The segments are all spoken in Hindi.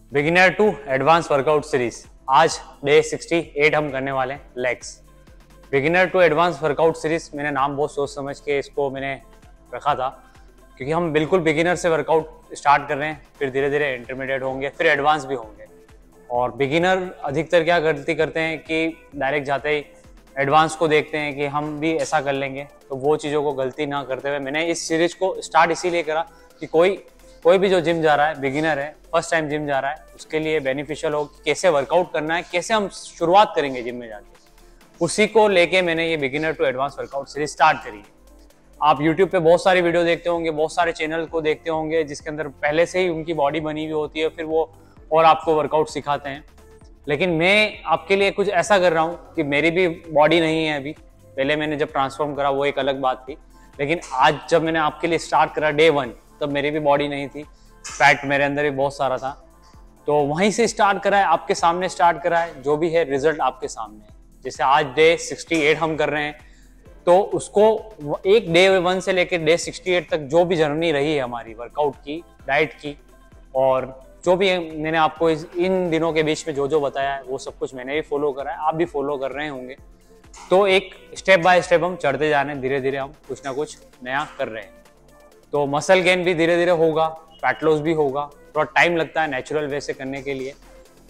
Beginner to advance workout series. आज डे 68 हम करने वाले हैं legs. Beginner to advance workout series मैंने नाम बहुत सोच समझ के इसको मैंने रखा था, क्योंकि हम बिल्कुल बिगिनर से वर्कआउट स्टार्ट कर रहे हैं, फिर धीरे धीरे इंटरमीडिएट होंगे, फिर एडवांस भी होंगे। और बिगिनर अधिकतर क्या गलती करते हैं कि डायरेक्ट जाते ही एडवांस को देखते हैं कि हम भी ऐसा कर लेंगे, तो वो चीज़ों को गलती ना करते हुए मैंने इस सीरीज को स्टार्ट इसीलिए करा कि कोई भी जो जिम जा रहा है, बिगिनर है, फर्स्ट टाइम जिम जा रहा है, उसके लिए बेनिफिशियल हो कि कैसे वर्कआउट करना है, कैसे हम शुरुआत करेंगे जिम में जाके। उसी को लेके मैंने ये beginner to advance workout series start करी है। आप YouTube पे बहुत सारी वीडियो देखते होंगे, बहुत सारे चैनल को देखते होंगे जिसके अंदर पहले से ही उनकी बॉडी बनी हुई होती है, फिर वो और आपको वर्कआउट सिखाते हैं। लेकिन मैं आपके लिए कुछ ऐसा कर रहा हूँ कि मेरी भी बॉडी नहीं है अभी। पहले मैंने जब ट्रांसफॉर्म करा वो एक अलग बात थी, लेकिन आज जब मैंने आपके लिए स्टार्ट करा डे 1, तब मेरी भी बॉडी नहीं थी, फैट मेरे अंदर भी बहुत सारा था। तो वहीं से स्टार्ट करा है, आपके सामने स्टार्ट करा है, जो भी है रिजल्ट आपके सामने है। जैसे आज डे 68 हम कर रहे हैं, तो उसको एक डे 1 से लेकर डे 68 तक जो भी जर्नी रही है हमारी वर्कआउट की, डाइट की, और जो भी मैंने आपको इन दिनों के बीच में जो बताया है वो सब कुछ मैंने भी फॉलो करा है, आप भी फॉलो कर रहे होंगे। तो एक स्टेप बाय स्टेप हम चढ़ते जा रहे हैं, धीरे धीरे हम कुछ ना कुछ नया कर रहे हैं। तो मसल गेन भी धीरे धीरे होगा, फैट लॉस भी होगा, थोड़ा टाइम लगता है नेचुरल वे से करने के लिए।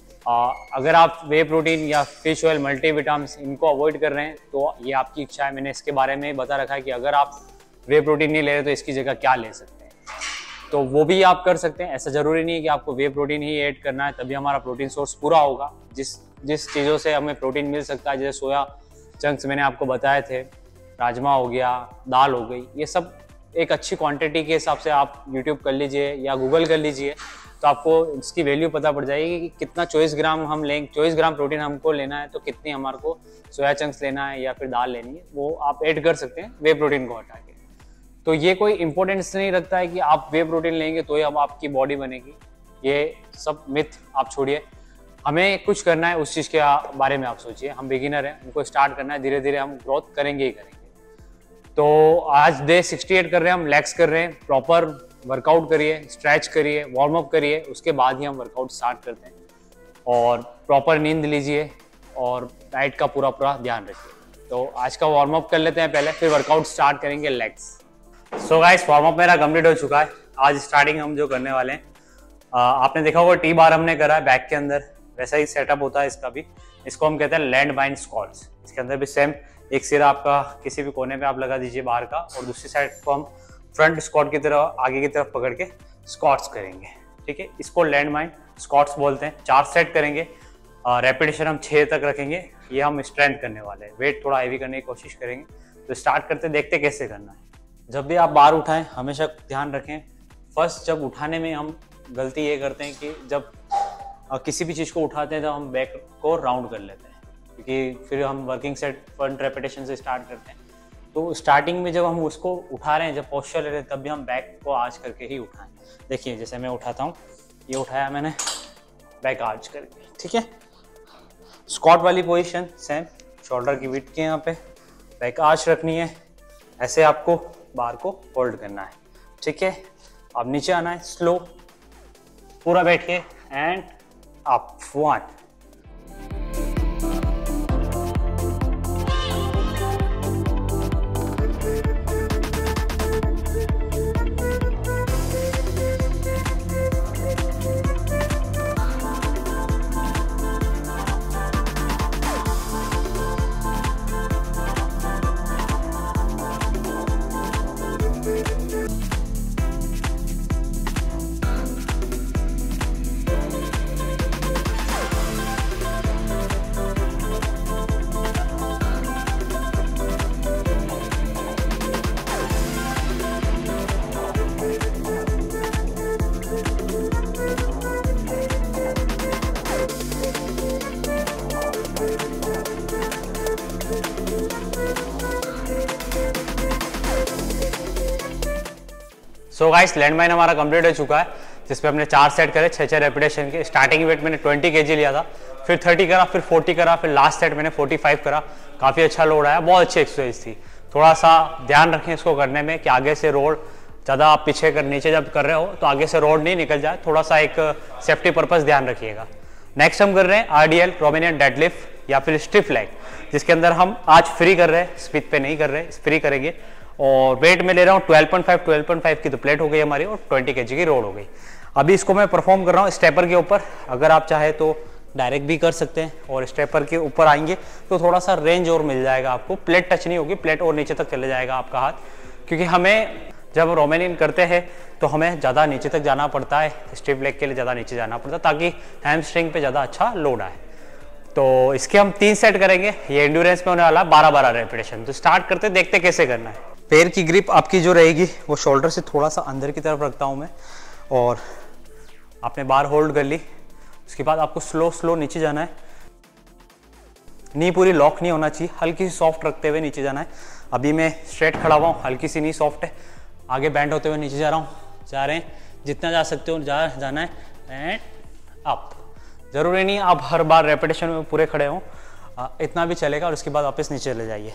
अगर आप वे प्रोटीन या फिश ऑयल, मल्टीविटामिन्स इनको अवॉइड कर रहे हैं तो ये आपकी इच्छा है। मैंने इसके बारे में बता रखा है कि अगर आप वे प्रोटीन नहीं ले रहे तो इसकी जगह क्या ले सकते हैं, तो वो भी आप कर सकते हैं। ऐसा जरूरी नहीं है कि आपको वे प्रोटीन ही ऐड करना है तभी हमारा प्रोटीन सोर्स पूरा होगा। जिस चीज़ों से हमें प्रोटीन मिल सकता है, जैसे सोया चंक्स मैंने आपको बताए थे, राजमा हो गया, दाल हो गई, ये सब एक अच्छी क्वांटिटी के हिसाब से आप YouTube कर लीजिए या गूगल कर लीजिए, तो आपको इसकी वैल्यू पता पड़ जाएगी कि कितना 24 ग्राम हम लेंगे, 24 ग्राम प्रोटीन हमको लेना है, तो कितनी हमारे को सोया चंक्स लेना है या फिर दाल लेनी है, वो आप ऐड कर सकते हैं वे प्रोटीन को हटा के। तो ये कोई इंपॉर्टेंस नहीं रखता है कि आप वे प्रोटीन लेंगे तो ही अब आपकी बॉडी बनेगी। ये सब मिथ आप छोड़िए, हमें कुछ करना है उस चीज़ के बारे में आप सोचिए। हम बिगिनर हैं, उनको स्टार्ट करना है, धीरे धीरे हम ग्रोथ करेंगे ही करेंगे। तो आज डे 68 कर रहे हैं हम, लेग्स कर रहे हैं, प्रॉपर वर्कआउट करिए, स्ट्रेच करिए, वार्म अप करिए, उसके बाद ही हम वर्कआउट स्टार्ट करते हैं। और प्रॉपर नींद लीजिए और डाइट का पूरा ध्यान रखिए। तो आज का वार्म अप कर लेते हैं पहले, फिर वर्कआउट स्टार्ट करेंगे legs. So guys, warm up मेरा कंप्लीट हो चुका है। आज स्टार्टिंग हम जो करने वाले हैं, आपने देखा होगा टी बार हमने करा है बैक के अंदर, वैसा ही सेटअप होता है इसका भी। इसको हम कहते हैं लैंड बाइंड स्क्वाट्स। इसके अंदर भी सेम एक सिरा आपका किसी भी कोने पे आप लगा दीजिए बाहर का, और दूसरी साइड को हम फ्रंट स्क्वाट की तरह आगे की तरफ पकड़ के स्क्वाट्स करेंगे। ठीक है, इसको लैंड बाइंड स्क्वाट्स बोलते हैं। 4 सेट करेंगे, रेपिटेशन हम 6 तक रखेंगे। ये हम स्ट्रेंथ करने वाले हैं, वेट थोड़ा हैवी करने की कोशिश करेंगे। तो स्टार्ट करते देखते कैसे करना है। जब भी आप बार उठाएं हमेशा ध्यान रखें, फर्स्ट जब उठाने में हम गलती ये करते हैं कि जब किसी भी चीज़ को उठाते हैं तो हम बैक को राउंड कर लेते हैं, क्योंकि फिर हम वर्किंग सेट फ्रंट रेपिटेशन से स्टार्ट करते हैं। तो स्टार्टिंग में जब हम उसको उठा रहे हैं, जब पोस्चर ले रहे हैं, तब भी हम बैक को आर्च करके ही उठाएं। देखिए जैसे मैं उठाता हूँ, ये उठाया मैंने बैक आर्च करके। ठीक है, स्क्वाट वाली पोजीशन सेम, शोल्डर की विड्थ के यहाँ पे बैक आर्च रखनी है, ऐसे आपको बार को होल्ड करना है। ठीक है, अब नीचे आना है, स्लो पूरा बैठ के, and up 1। So guys, land mine हमारा कंप्लीट हो चुका है, जिसपे हमने 4 सेट करे, 6 रेपिटेशन के। स्टार्टिंग वेट मैंने 20 kg लिया था, फिर 30 करा, फिर 40 करा, फिर लास्ट सेट मैंने 45 करा। काफ़ी अच्छा लोड आया, बहुत अच्छी एक्सरसाइज थी। थोड़ा सा ध्यान रखें इसको करने में कि आगे से लोड ज़्यादा आप पीछे कर नीचे जब कर रहे हो तो आगे से रोड नहीं निकल जाए, थोड़ा सा एक सेफ्टी पर्पस ध्यान रखिएगा। नेक्स्ट हम कर रहे हैं RDL रोमानियन डेडलिफ्ट या फिर स्टिफ लेग, जिसके अंदर हम आज फ्री कर रहे हैं, स्पीड पे नहीं कर रहे, फ्री करेंगे। और वेट में ले रहा हूँ 12.5 की तो प्लेट हो गई हमारी और 20 kg की रोड हो गई। अभी इसको मैं परफॉर्म कर रहा हूँ स्टेपर के ऊपर। अगर आप चाहे तो डायरेक्ट भी कर सकते हैं और स्टेपर के ऊपर आएंगे तो थोड़ा सा रेंज और मिल जाएगा आपको। प्लेट टच नहीं होगी, प्लेट और नीचे तक चले जाएगा आपका हाथ, क्योंकि हमें जब रोमानियन करते हैं तो हमें ज़्यादा नीचे तक जाना पड़ता है, स्टिफ लेग के लिए ज़्यादा नीचे जाना पड़ता है ताकि हैमस्ट्रिंग पे ज़्यादा अच्छा लोड आए। तो इसके हम 3 सेट करेंगे, ये एंड्योरेंस में होने वाला 12-12 रेपिटेशन। तो स्टार्ट करते देखते कैसे करना है। पैर की ग्रिप आपकी जो रहेगी वो शोल्डर से थोड़ा सा अंदर की तरफ रखता हूँ मैं, और आपने बार होल्ड कर ली। उसके बाद आपको स्लो नीचे जाना है, नी पूरी लॉक नहीं होना चाहिए, हल्की सी सॉफ्ट रखते हुए नीचे जाना है। अभी मैं स्ट्रेट खड़ा हुआ हूँ, हल्की सी नी सॉफ्ट है, आगे बैंड होते हुए नीचे जा रहा हूँ, जा रहे हैं जितना जा सकते हो जाना है एंड अप। जरूरी नहीं आप हर बार रेपिटेशन में पूरे खड़े हों, इतना भी चलेगा और उसके बाद वापस नीचे चले जाइए।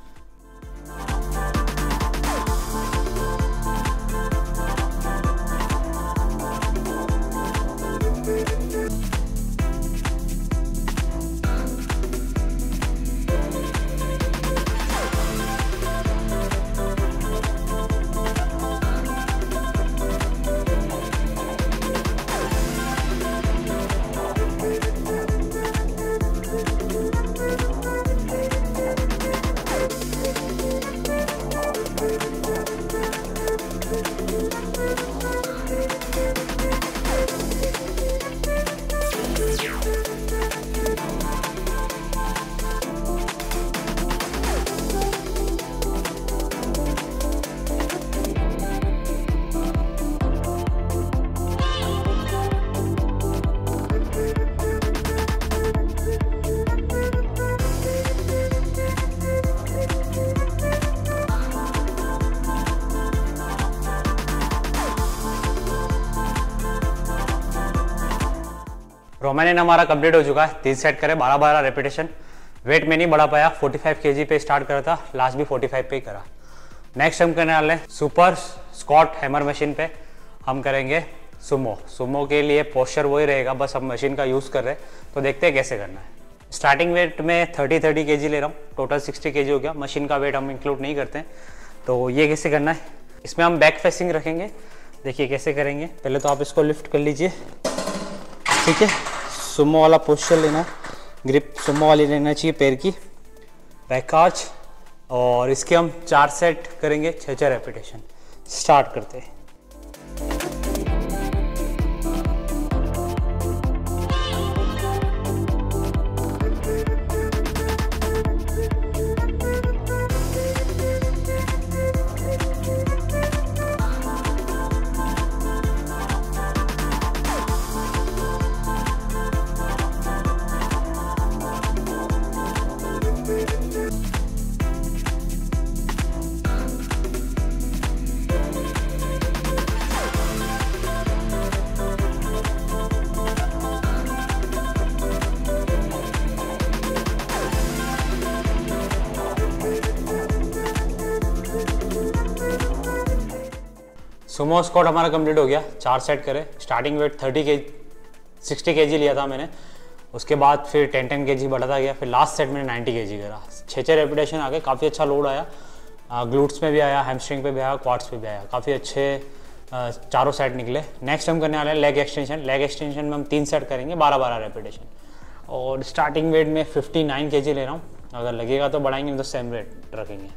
रोमानियन हमारा कंप्लीट हो चुका है। 3 सेट करें, 12-12 रेपिटेशन। वेट में नहीं बढ़ा पाया, 45 kg पे स्टार्ट करा था, लास्ट भी 45 पे ही करा। नेक्स्ट हम करने वाले हैं सुपर स्क्वाट हैमर मशीन पे। हम करेंगे सुमो के लिए पोस्चर वही रहेगा, बस हम मशीन का यूज़ कर रहे हैं। तो देखते हैं कैसे करना है। स्टार्टिंग वेट में 30 kg ले रहा हूँ, टोटल 60 kg हो गया। मशीन का वेट हम इंक्लूड नहीं करते हैं। तो ये कैसे करना है, इसमें हम बैक फेसिंग रखेंगे। देखिए कैसे करेंगे। पहले तो आप इसको लिफ्ट कर लीजिए, ठीक है। सुमो वाला पोस्चर लेना, ग्रिप सुमो वाली लेना चाहिए पैर की, बैक आर्च। और इसके हम 4 सेट करेंगे, 6 रेपिटेशन। स्टार्ट करते हैं। सुमो स्क्वाट हमारा कंप्लीट हो गया, 4 सेट करें। स्टार्टिंग वेट 60 kg लिया था मैंने, उसके बाद फिर 10 kg बढ़ाता गया, फिर लास्ट सेट मैंने 90 kg करा। 6 रेपिटेशन आ गए, काफ़ी अच्छा लोड आया। ग्लूट्स में भी आया, हैमस्ट्रिंग पे भी आया, क्वाड्स पे भी आया, काफ़ी अच्छे चारों सेट निकले। नेक्स्ट हम करने वाले हैं लेग एक्सटेंशन। लेग एक्सटेंशन में हम 3 सेट करेंगे, 12-12 रेपिटेशन। और स्टार्टिंग वेट में 59 kg ले रहा हूँ, अगर लगेगा तो बढ़ाएंगे, तो सेम वेट रखेंगे।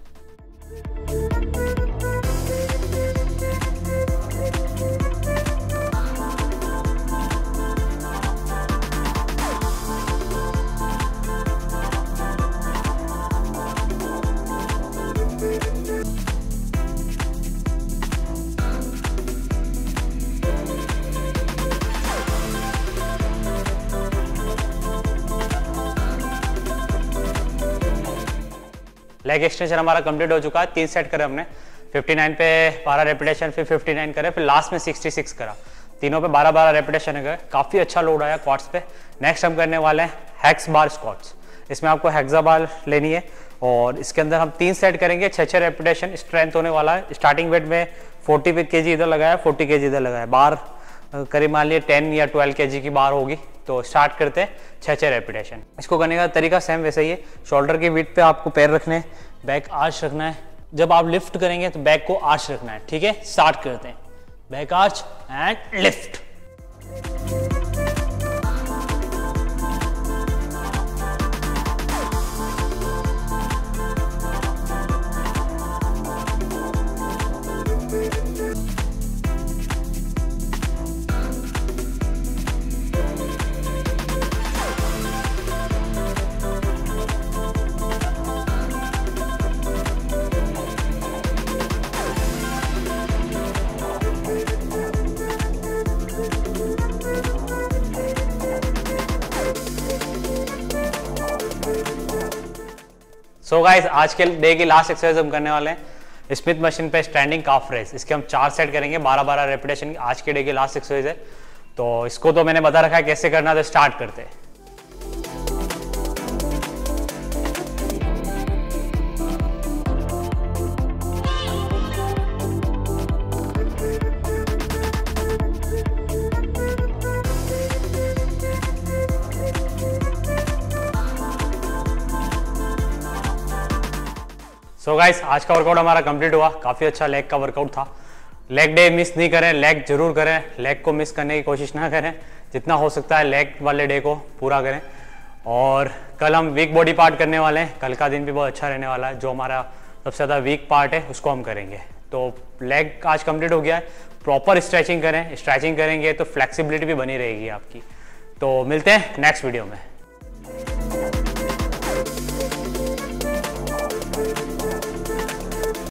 लेग एक्सटेंशन हमारा कंप्लीट हो चुका है। 3 सेट करे हमने, 59 पे 12 रेपिटेशन, फिर 59 करे, फिर लास्ट में 66 करा। तीनों पे 12-12 रेपिटेशन है, काफ़ी अच्छा लोड आया क्वाड्स पे। नेक्स्ट हम करने वाले हैं हेक्स बार स्क्वाट्स। इसमें आपको हेक्सा बार लेनी है और इसके अंदर हम 3 सेट करेंगे, 6 रेपिटेशन स्ट्रेंथ होने वाला है। स्टार्टिंग वेट में 40 kg इधर लगाया, 40 kg इधर लगाया। बार करीब मान लिए 10 या 12 kg की बार होगी। तो स्टार्ट करते हैं 6 रेपिटेशन। इसको करने का तरीका सेम वैसे ही है। शोल्डर की विड्थ पे आपको पैर रखने हैं, बैक आर्च रखना है। जब आप लिफ्ट करेंगे तो बैक को आर्च रखना है, ठीक है। स्टार्ट करते हैं, back arch and lift. So guys, आज के डे की लास्ट एक्सरसाइज हम करने वाले हैं स्मिथ मशीन पे स्टैंडिंग काफ रेस। इसके हम 4 सेट करेंगे, 12-12 रेपिटेशन। आज के डे की लास्ट एक्सरसाइज है, तो इसको तो मैंने बता रखा है कैसे करना है, तो स्टार्ट करते हैं। सो गाइस, आज का वर्कआउट हमारा कंप्लीट हुआ। काफ़ी अच्छा लेग का वर्कआउट था। लेग डे मिस नहीं करें, लेग जरूर करें। लेग को मिस करने की कोशिश ना करें, जितना हो सकता है लेग वाले डे को पूरा करें। और कल हम वीक बॉडी पार्ट करने वाले हैं। कल का दिन भी बहुत अच्छा रहने वाला है। जो हमारा सबसे ज़्यादा वीक पार्ट है उसको हम करेंगे। तो लेग आज कंप्लीट हो गया है। प्रॉपर स्ट्रेचिंग करें, स्ट्रेचिंग करेंगे तो फ्लेक्सिबिलिटी भी बनी रहेगी आपकी। तो मिलते हैं नेक्स्ट वीडियो में।